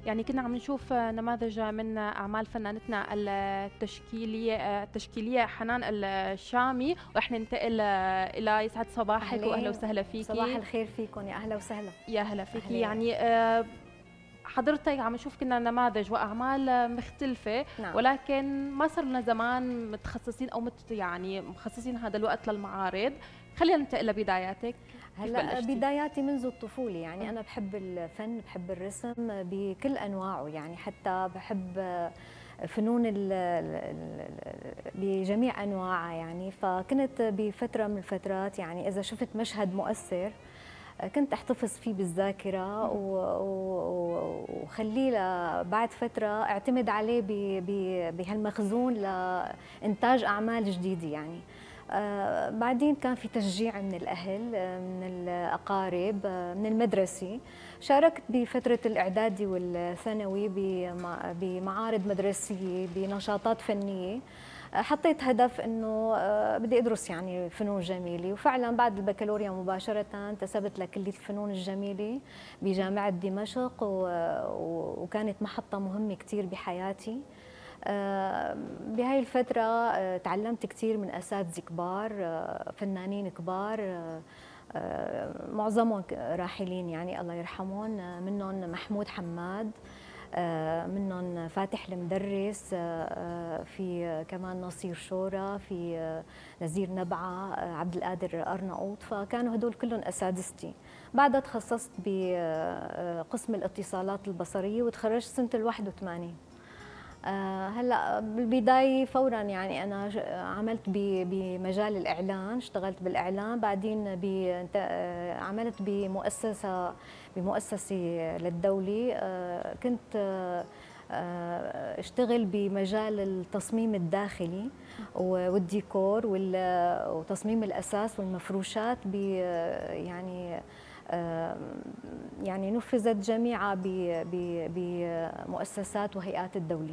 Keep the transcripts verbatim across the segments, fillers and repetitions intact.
يعني كنا عم نشوف نماذج من أعمال فنانتنا التشكيلية التشكيلية حنان الشامي، ورح ننتقل إلى يسعد صباحك وأهلا أهلين، وسهلا صباح فيكي. الخير فيكم، يا أهلا وسهلا. يا هلا فيكي. أهلين. يعني آه، حضرتك عم نشوف كنا نماذج وأعمال مختلفة، نعم. ولكن ما صار لنا زمان متخصصين أو مت يعني مخصصين هذا الوقت للمعارض. خلينا ننتقل لبداياتك. كيف هلا بلشتي؟ بداياتي منذ الطفولة، يعني أنا بحب الفن، بحب الرسم بكل أنواعه، يعني حتى بحب فنون ال ال بجميع أنواعها يعني. فكنت بفترة من الفترات يعني إذا شفت مشهد مؤثر كنت احتفظ فيه بالذاكره وخليه بعد فتره اعتمد عليه بهالمخزون لانتاج اعمال جديده يعني. آه بعدين كان في تشجيع من الاهل، آه من الاقارب، آه من المدرسه. شاركت بفتره الاعدادي والثانوي بمعارض مدرسيه بنشاطات فنيه. حطيت هدف انه بدي ادرس يعني فنون جميله، وفعلا بعد البكالوريا مباشره انتسبت لكليه الفنون الجميله بجامعه دمشق، وكانت محطه مهمه كثير بحياتي. بهاي الفتره تعلمت كثير من اساتذه كبار، فنانين كبار، معظمهم راحلين يعني الله يرحمهم، منهم محمود حماد، منهم فاتح المدرس، في كمان نصير شورى، في نزير نبعة، عبد القادر أرناؤوط، فكانوا هدول كلهم أساتذتي. بعدها تخصصت بقسم الاتصالات البصرية وتخرجت سنة ال واحد وثمانين. هلا بالبدايه فورا يعني انا عملت بمجال الاعلان، اشتغلت بالاعلان، بعدين عملت بمؤسسه بمؤسسه للدوله. كنت اشتغل بمجال التصميم الداخلي والديكور وتصميم الاساس والمفروشات، ب يعني يعني نفذت جميعها بمؤسسات وهيئات الدولة.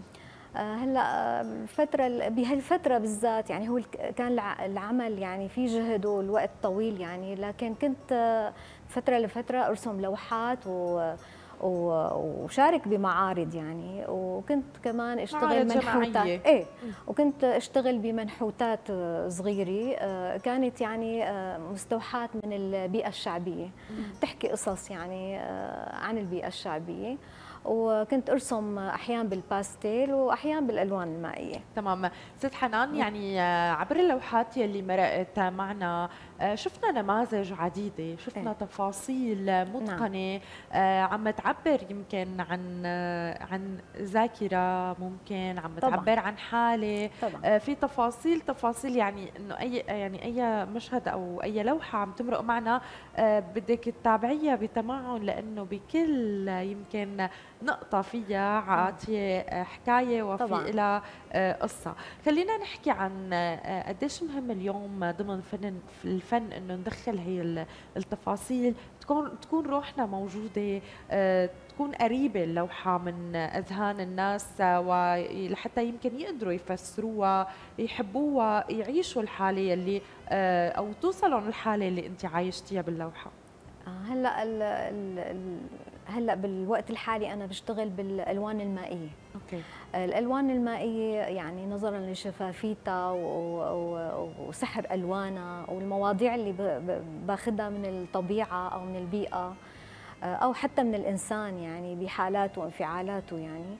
هلا الفترة بهالفترة بالذات يعني هو كان العمل يعني في جهد والوقت طويل يعني، لكن كنت فترة لفترة ارسم لوحات و وشارك بمعارض يعني، وكنت كمان اشتغل منحوتات. ايه، وكنت اشتغل بمنحوتات صغيره كانت يعني مستوحاه من البيئه الشعبيه، تحكي قصص يعني عن البيئه الشعبيه، وكنت ارسم احيانا بالباستيل واحيانا بالالوان المائيه. تمام. ست حنان، يعني عبر اللوحات يلي مرقت معنا شفنا نماذج عديده، شفنا ايه؟ تفاصيل متقنه. نعم. عم تعبر يمكن عن عن ذاكره، ممكن عم تعبر عن حاله. طبعا. في تفاصيل تفاصيل يعني انه اي يعني اي مشهد او اي لوحه عم تمرق معنا بدك تتابعيها بتمعن، لانه بكل يمكن نقطه فيها عاطيه حكايه وفي لها قصه. خلينا نحكي عن قديش مهم اليوم ضمن فن الفن انه ندخل هي التفاصيل، تكون تكون روحنا موجوده، تكون قريبه اللوحه من اذهان الناس، ولحتى يمكن يقدروا يفسروها، يحبوها، يعيشوا الحاله اللي او توصلوا للحاله اللي انت عايشتيها باللوحه. هلا ال ال هلا بالوقت الحالي انا بشتغل بالالوان المائيه. اوكي. الالوان المائيه يعني نظرا لشفافيتها وسحر الوانها والمواضيع اللي باخذها من الطبيعه او من البيئه او حتى من الانسان يعني بحالاته وانفعالاته يعني.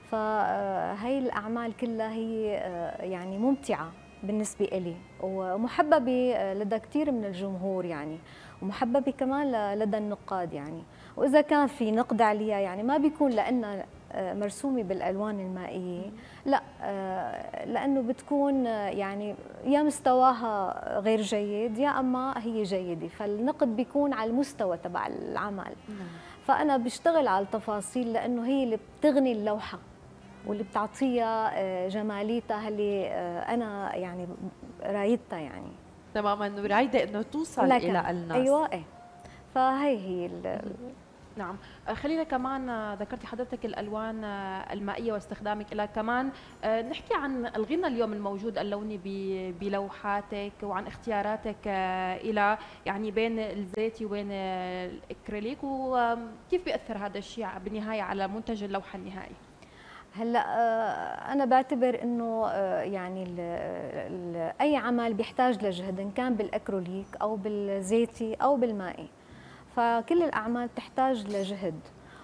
فهي الاعمال كلها هي يعني ممتعه بالنسبه إلي ومحببه لدى كثير من الجمهور يعني، ومحببه كمان لدى النقاد يعني. واذا كان في نقد عليها يعني ما بيكون لانها مرسومه بالالوان المائيه، لا، لانه بتكون يعني يا مستواها غير جيد يا اما هي جيده، فالنقد بيكون على المستوى تبع العمل. فانا بشتغل على التفاصيل لانه هي اللي بتغني اللوحه واللي بتعطيها جماليتها اللي انا يعني رايدتها يعني. تماما، رايده انه توصل الى الناس. ايوه ايه. فهي هي نعم. خلينا كمان ذكرتي حضرتك الالوان المائيه واستخدامك لها، كمان نحكي عن الغنى اليوم الموجود اللوني بلوحاتك وعن اختياراتك الى يعني بين الزيتي وبين الاكريليك، وكيف بياثر هذا الشيء بالنهايه على منتج اللوحه النهائي؟ هلا انا بعتبر انه يعني ال ال اي عمل بيحتاج لجهد، ان كان بالاكريليك او بالزيتي او بالمائي، فكل الاعمال تحتاج لجهد،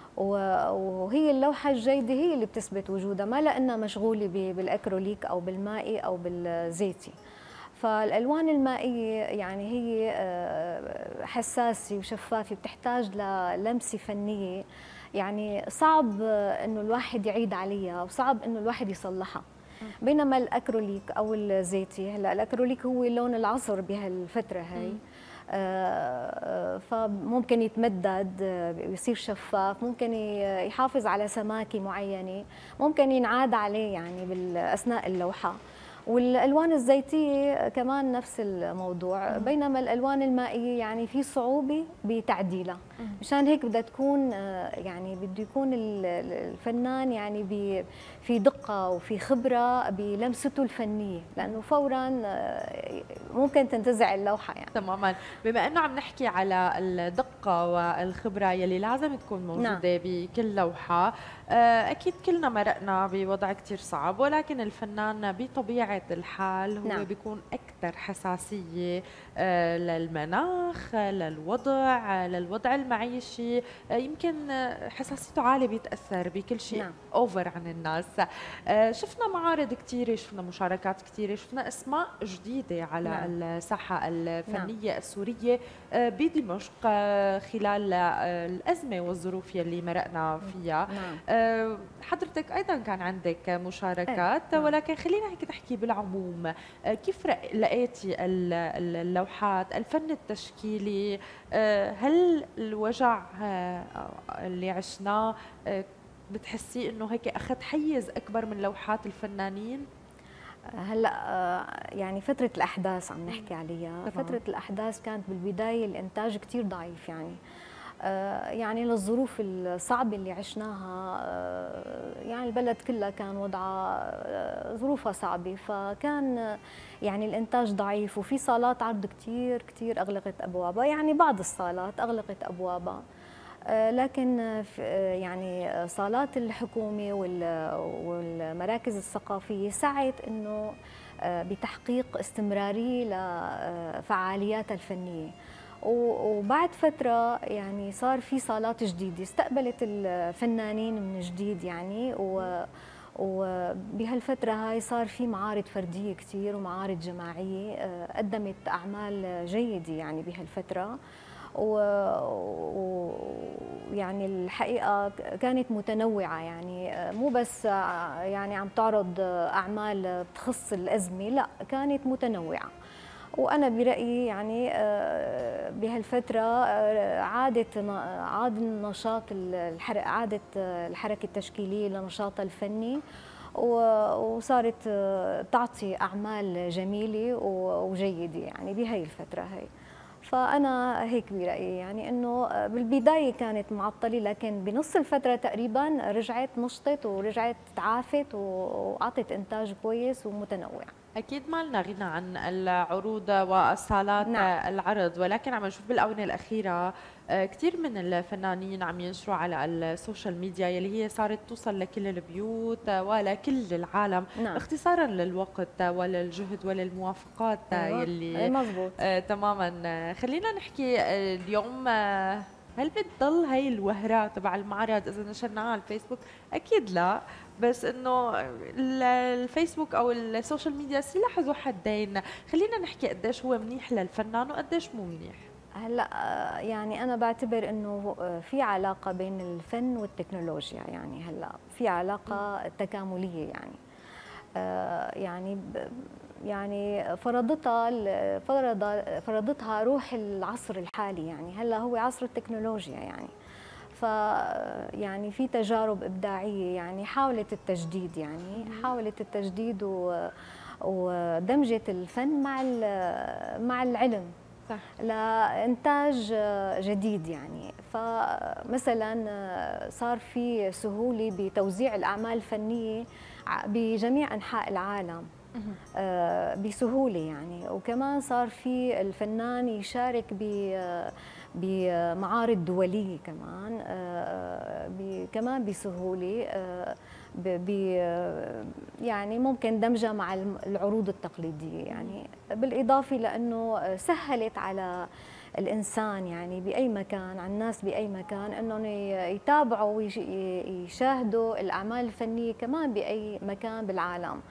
وهي اللوحه الجيده هي اللي بتثبت وجودها، ما لانها مشغوله بالاكريليك او بالمائي او بالزيتي. فالالوان المائيه يعني هي حساسه وشفافه، بتحتاج للمسه فنيه، يعني صعب انه الواحد يعيد عليها وصعب انه الواحد يصلحها. بينما الاكريليك او الزيتي، هلا الاكريليك هو لون العصر بهالفتره هي، آه فممكن يتمدد يصير شفاف، ممكن يحافظ على سماكه معينه، ممكن ينعاد عليه يعني اثناء اللوحه. والالوان الزيتيه كمان نفس الموضوع، بينما الالوان المائيه يعني في صعوبه بتعديلها، مشان هيك بدها تكون يعني بده يكون الفنان يعني في دقه وفي خبره بلمسته الفنيه، لانه فورا ممكن تنتزع اللوحه يعني. تماما. بما انه عم نحكي على الدقه والخبره يلي لازم تكون موجوده نعم. بكل لوحه، اكيد كلنا مرقنا بوضع كثير صعب، ولكن الفنان بطبيعه الحال هو نعم. بيكون اكثر حساسيه للمناخ، للوضع للوضع المعيشي، يمكن حساسيته عاليه، بيتاثر بكل شيء نعم. اوفر عن الناس. شفنا معارض كثيره، شفنا مشاركات كثيره، شفنا اسماء جديده على نعم. الساحه الفنيه نعم. السوريه بدمشق خلال الازمه والظروف يلي مرقنا فيها. نعم. حضرتك ايضا كان عندك مشاركات، نعم. ولكن خلينا هيك تحكي بالعموم، كيف لقيتي اللوحات، الفن التشكيلي؟ هل الوجع اللي عشناه بتحسي انه هيك اخذ حيز اكبر من لوحات الفنانين؟ هلا يعني فترة الأحداث عم نحكي عليها، فترة الأحداث كانت بالبداية الإنتاج كتير ضعيف، يعني يعني للظروف الصعبة اللي عشناها، يعني البلد كلها كان وضعها ظروفها صعبة، فكان يعني الإنتاج ضعيف، وفي صالات عرض كتير كتير أغلقت أبوابها، يعني بعض الصالات أغلقت أبوابها، لكن يعني صالات الحكومة والمراكز الثقافية سعت إنه بتحقيق استمرارية لفعالياتها الفنية. وبعد فترة يعني صار في صالات جديدة استقبلت الفنانين من جديد، يعني وبهالفترة هاي صار في معارض فردية كتير ومعارض جماعية قدمت أعمال جيدة يعني بهالفترة، ويعني الحقيقة كانت متنوعة، يعني مو بس يعني عم تعرض أعمال بتخص الأزمة، لا كانت متنوعة. وأنا برأيي يعني بهالفترة عادت عاد النشاط الحركة عادت الحركة التشكيلية لنشاطها الفني، وصارت تعطي أعمال جميلة وجيدة يعني بهي الفترة هي. فأنا هيك برأيي، يعني إنه بالبداية كانت معطلة، لكن بنص الفترة تقريبا رجعت نشطت ورجعت تعافت وأعطت إنتاج كويس ومتنوع. أكيد ما لنا غنى عن العروض والصالات نعم. العرض، ولكن عم نشوف بالآونة الأخيرة كثير من الفنانين عم ينشروا على السوشيال ميديا يلي هي صارت توصل لكل البيوت ولكل العالم نعم. اختصارا للوقت وللجهد وللموافقات أيوة. يلي مزبوط. آه تماما. خلينا نحكي اليوم، هل بتضل هي الوهرة تبع المعرض إذا نشرناها على الفيسبوك؟ أكيد لا، بس إنه الفيسبوك أو السوشيال ميديا سلاح ذو حدين. خلينا نحكي قديش هو منيح للفنان وقديش مو منيح. هلا يعني أنا بعتبر إنه في علاقة بين الفن والتكنولوجيا، يعني هلا في علاقة تكاملية، يعني يعني يعني فرضتها فرض فرضتها روح العصر الحالي، يعني هلا هو عصر التكنولوجيا، يعني ف يعني في تجارب ابداعيه، يعني حاولت التجديد، يعني حاولت التجديد ودمجت الفن مع مع العلم، صح. لإنتاج جديد يعني. فمثلا صار في سهولة بتوزيع الأعمال الفنية بجميع أنحاء العالم بسهولة يعني. وكمان صار في الفنان يشارك ب بمعارض دولية كمان كمان بسهولة، ب يعني ممكن دمجها مع العروض التقليدية يعني. بالإضافة لأنه سهلت على الإنسان يعني بأي مكان، على الناس بأي مكان، أنهم يتابعوا ويشاهدوا الأعمال الفنية كمان بأي مكان بالعالم.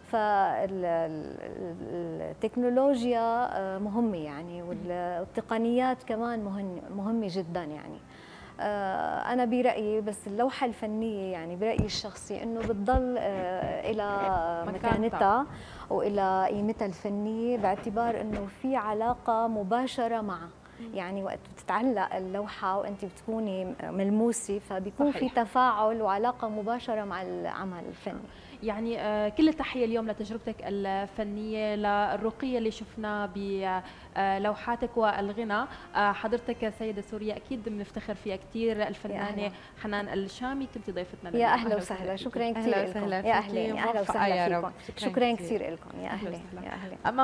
فالتكنولوجيا مهمة يعني، والتقنيات كمان مهمة جدا يعني. أنا برأيي بس اللوحة الفنية يعني برأيي الشخصي إنه بتضل إلى مكانتها وإلى قيمتها الفنية، باعتبار إنه في علاقة مباشرة معها. يعني وقت بتتعلق اللوحة وأنت بتكوني ملموسة، فبيكون صحيح. في تفاعل وعلاقة مباشرة مع العمل الفني. يعني كل التحية اليوم لتجربتك الفنية، للرقي اللي شفناه بلوحاتك والغنى. حضرتك سيدة سوريا أكيد بنفتخر فيها كثير، الفنانة حنان الشامي، كنت ضيفتنا. يا أهلا وسهلا، شكرا كثير لكم. يا أهلا، يا أهلا وسهلا فيكم. شكرا كثير لكم. يا أهلا، يا أهلا.